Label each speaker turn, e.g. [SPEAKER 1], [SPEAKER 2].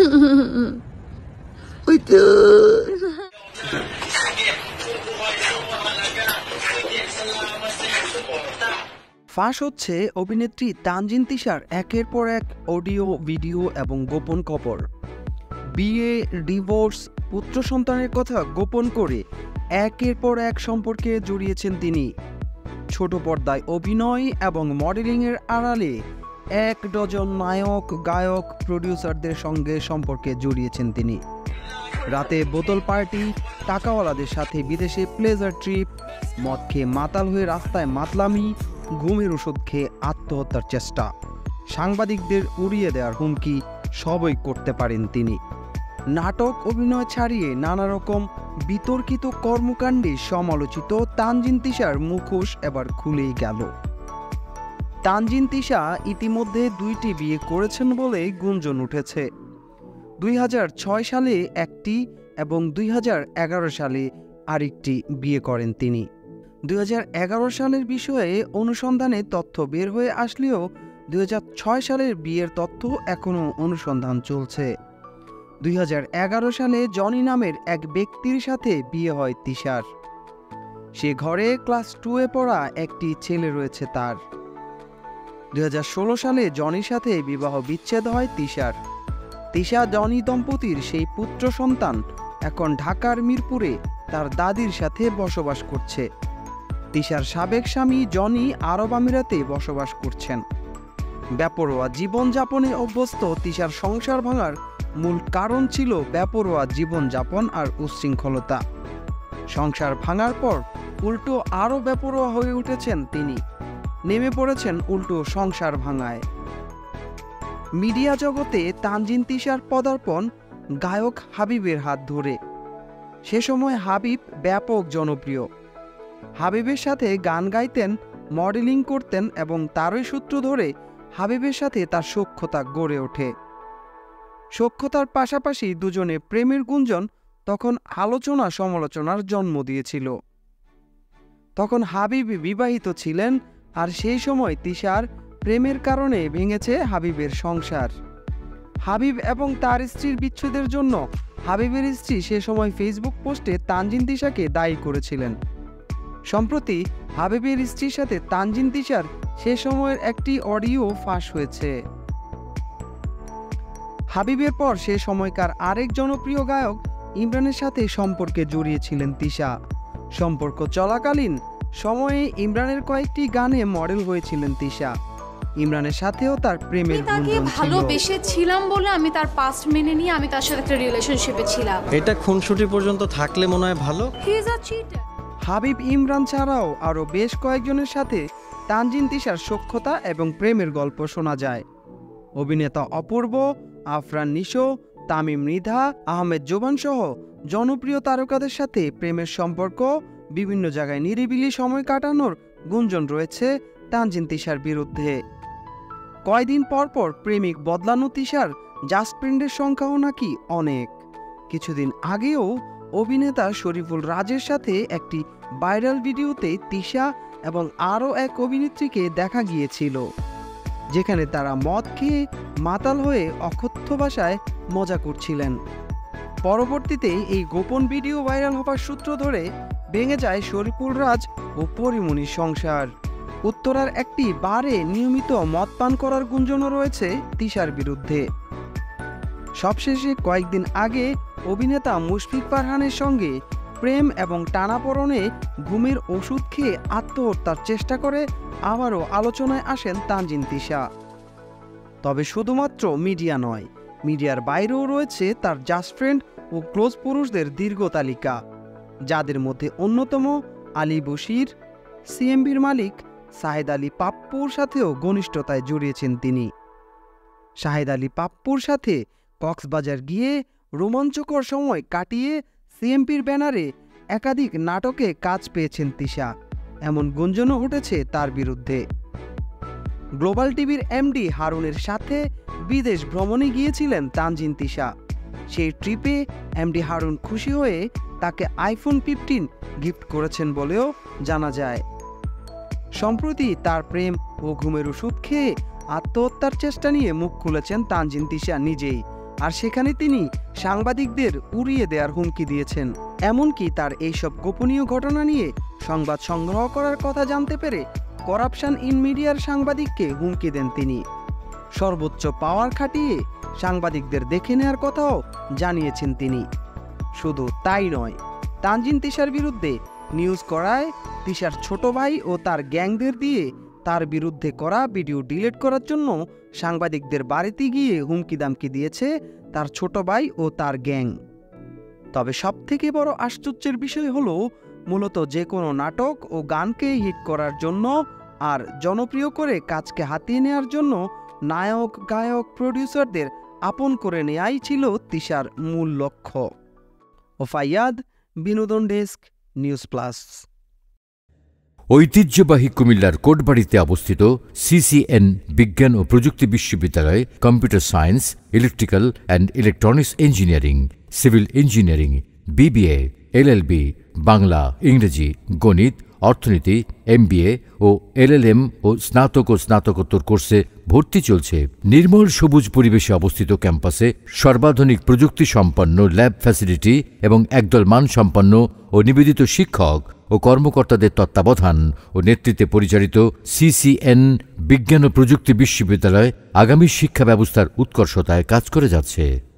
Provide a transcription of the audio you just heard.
[SPEAKER 1] ওই তো
[SPEAKER 2] ফাঁস হচ্ছে অভিনেত্রী তানজিন তিশার একের পর এক অডিও, ভিডিও এবং গোপন খবর। বিয়ে, ডিভোর্স, পুত্র সন্তানের কথা গোপন করে একের পর এক সম্পর্কে জড়িয়েছেন তিনি। ছোট পর্দায় অভিনয় এবং মডেলিংয়ের আড়ালে 1 ডজন নায়ক, গায়ক, প্রডিউসারদের সঙ্গে সম্পর্কে জড়িয়েছেন তিনি। রাতে বোতল পার্টি, টাকাওয়ালাদের সাথে বিদেশে প্লেজার ট্রিপ, মদ খেয়ে মাতাল হয়ে রাস্তায় মাতলামি, ঘুমের ওষুধ খেয়ে আত্মহত্যার চেষ্টা, সাংবাদিকদের উড়িয়ে দেওয়ার হুমকি সবই করতে পারেন তিনি। নাটক অভিনয় ছাড়িয়ে নানা রকম বিতর্কিত কর্মকাণ্ডে সমালোচিত তানজিন তিশার মুখোশ এবার খুলেই গেল। তানজিন তিশা ইতিমধ্যে 2টি বিয়ে করেছেন বলে গুঞ্জন উঠেছে। 2006 সালে একটি এবং 2011 সালে আরেকটি বিয়ে করেন তিনি। 2011 সালের বিষয়ে অনুসন্ধানে তথ্য বের হয়ে আসলেও 2006 সালের বিয়ের তথ্য এখনও অনুসন্ধান চলছে। 2011 সালে জনি নামের এক ব্যক্তির সাথে বিয়ে হয় তিশার। সে ঘরে ক্লাস 2-এ পড়া একটি ছেলে রয়েছে তার। 2016 সালে জনির সাথে বিবাহ বিচ্ছেদ হয় তিশার। তিশা জনি দম্পতির সেই পুত্র সন্তান এখন ঢাকার মিরপুরে তার দাদির সাথে বসবাস করছে। তিশার সাবেক স্বামী জনি আরব আমিরাতে বসবাস করছেন। বেপরোয়া জীবনযাপনে অভ্যস্ত তিশার সংসার ভাঙার মূল কারণ ছিল বেপরোয়া জীবনযাপন আর উচ্ছৃঙ্খলতা। সংসার ভাঙার পর উল্টো আরও বেপরোয়া হয়ে উঠেছেন তিনি, নেমে পড়েছেন উল্টো সংসার ভাঙায়। মিডিয়া জগতে তানজিন তিশার পদার্পণ গায়ক হাবিবের হাত ধরে। সে সময় হাবিব ব্যাপক জনপ্রিয়। হাবিবের সাথে গান গাইতেন, মডেলিং করতেন এবং তারই সূত্র ধরে হাবিবের সাথে তার সখ্যতা গড়ে ওঠে। সখ্যতার পাশাপাশি দুজনে প্রেমের গুঞ্জন তখন আলোচনা সমালোচনার জন্ম দিয়েছিল। তখন হাবিব বিবাহিত ছিলেন, আর সেই সময় তিশার প্রেমের কারণে ভেঙেছে হাবিবের সংসার। হাবিব এবং তার স্ত্রীর বিচ্ছেদের জন্য হাবিবের স্ত্রী সে সময় ফেসবুক পোস্টে তানজিন তিশাকে দায়ী করেছিলেন। সম্প্রতি হাবিবের স্ত্রীর সাথে তানজিন তিশার সে সময়ের একটি অডিও ফাঁস হয়েছে। হাবিবের পর সে সময়কার আরেক জনপ্রিয় গায়ক ইমরানের সাথে সম্পর্কে জড়িয়েছিলেন তিশা। সম্পর্ক চলাকালীন সময়ে ইমরানের কয়েকটি গানে মডেল হয়েছিলেন তিশা। ইমরানের সাথেও তার প্রেমের গুঞ্জন ছিল।
[SPEAKER 3] ভালোবেসেছিলাম বলে আমি তার পাস্ট মেনে নিয়ে আমি তার সাথে একটা রিলেশনশিপে ছিলাম।
[SPEAKER 4] এটা খুনসুটি পর্যন্ত থাকলে মনে হয় ভালো।
[SPEAKER 3] He is a cheater.
[SPEAKER 2] Habib Imran ছাড়াও আরও বেশ কয়েকজনের সাথে তানজিন তিশার সখ্যতা এবং প্রেমের গল্প শোনা যায়। অভিনেতা অপূর্ব, আফরান নিশো, তামিম মৃধা, আহমেদ জোবান সহ জনপ্রিয় তারকাদের সাথে প্রেমের সম্পর্ক, বিভিন্ন জায়গায় নিরিবিলি সময় কাটানোর গুঞ্জন রয়েছে তানজিন তিশার বিরুদ্ধে। কয়দিন পর পর প্রেমিক বদলানো তিশার জাস্ট ফ্রেন্ডের সংখ্যাও নাকি অনেক। কিছুদিন আগেও অভিনেতা শরীফুল রাজের সাথে একটি ভাইরাল ভিডিওতে তিশা এবং আরও এক অভিনেত্রীকে দেখা গিয়েছিল, যেখানে তারা মদ খেয়ে মাতাল হয়ে অকথ্য ভাষায় মজা করছিলেন। পরবর্তীতে এই গোপন ভিডিও ভাইরাল হবার সূত্র ধরে ভেঙে যায় শরীফুল রাজ ও পরিমণির সংসার। উত্তরার একটি বারে নিয়মিত মদ পান করার গুঞ্জনও রয়েছে তিশার বিরুদ্ধে। সবশেষে কয়েকদিন আগে অভিনেতা মুশফিক ফারহানের সঙ্গে প্রেম এবং টানাপোড়েনে ঘুমের ওষুধ খেয়ে আত্মহত্যার চেষ্টা করে আবারও আলোচনায় আসেন তানজিন তিশা। তবে শুধুমাত্র মিডিয়া নয়, মিডিয়ার বাইরেও রয়েছে তার জাস্ট ফ্রেন্ড ও ক্লোজ পুরুষদের দীর্ঘ তালিকা, যাদের মধ্যে অন্যতম আলী বশির, সিএমবির মালিক শাহেদ আলী পাপ্পুর সাথেও ঘনিষ্ঠতায় জড়িয়েছেন তিনি। শাহেদ আলী পাপ্পুর সাথে কক্সবাজার গিয়ে রোমাঞ্চকর সময় কাটিয়ে সিএমপির ব্যানারে একাধিক নাটকে কাজ পেয়েছেন তিশা, এমন গুঞ্জনও উঠেছে তার বিরুদ্ধে। গ্লোবাল টিভির এমডি হারুনের সাথে বিদেশ ভ্রমণে গিয়েছিলেন তানজিন তিশা। সেই ট্রিপে এমডি হারুন খুশি হয়ে তাকে আইফোন 15 গিফট করেছেন বলেও জানা যায়। সম্প্রতি তার প্রেম ও ঘুমের ওষুধ খেয়ে আত্মহত্যার চেষ্টা নিয়ে মুখ খুলেছেন তানজিন তিশা নিজেই। আর সেখানে তিনি সাংবাদিকদের উড়িয়ে দেওয়ার হুমকি দিয়েছেন। এমনকি তার এইসব গোপনীয় ঘটনা নিয়ে সংবাদ সংগ্রহ করার কথা জানতে পেরে করাপশন ইন মিডিয়ার সাংবাদিককে হুমকি দেন তিনি। সর্বোচ্চ পাওয়ার খাটিয়ে সাংবাদিকদের দেখে নেওয়ার কথাও জানিয়েছেন তিনি। শুধু তাই নয়, তানজিন তিশার বিরুদ্ধে নিউজ করায় তিশার ছোট ভাই ও তার গ্যাংদের দিয়ে তার বিরুদ্ধে করা ভিডিও ডিলিট করার জন্য সাংবাদিকদের বাড়িতে গিয়ে হুমকি দামকি দিয়েছে তার ছোট ভাই ও তার গ্যাং। তবে সবথেকে বড় আশ্চর্যের বিষয় হলো, মূলত যে কোনো নাটক ও গানকে হিট করার জন্য আর জনপ্রিয় করে কাজকে হাতিয়ে নেওয়ার জন্য নায়ক, গায়ক, প্রডিউসারদের আপন করে নেয়াই ছিল তিশার মূল লক্ষ্য। ফাইয়াদ, বিনোদন ডেস্ক, নিউজ প্লাস।
[SPEAKER 1] ঐতিহ্যবাহী কুমিল্লার কোটবাড়িতে অবস্থিত সিসিএন বিজ্ঞান ও প্রযুক্তি বিশ্ববিদ্যালয় computer science, electrical and electronics engineering, civil engineering, BBA, LLB, Bangla, ইংরেজি, গণিত, অর্থনীতি, এমবিএ ও এলএলএম ও স্নাতকোত্তর কোর্সে ভর্তি চলছে। নির্মল সবুজ পরিবেশে অবস্থিত ক্যাম্পাসে সর্বাধুনিক প্রযুক্তি সম্পন্ন ল্যাব ফ্যাসিলিটি এবং একদল মানসম্পন্ন ও নিবেদিত শিক্ষক ও কর্মকর্তাদের তত্ত্বাবধান ও নেতৃত্বে পরিচালিত সিসিএন বিজ্ঞান ও প্রযুক্তি বিশ্ববিদ্যালয় আগামী শিক্ষা ব্যবস্থার উৎকর্ষতায় কাজ করে যাচ্ছে।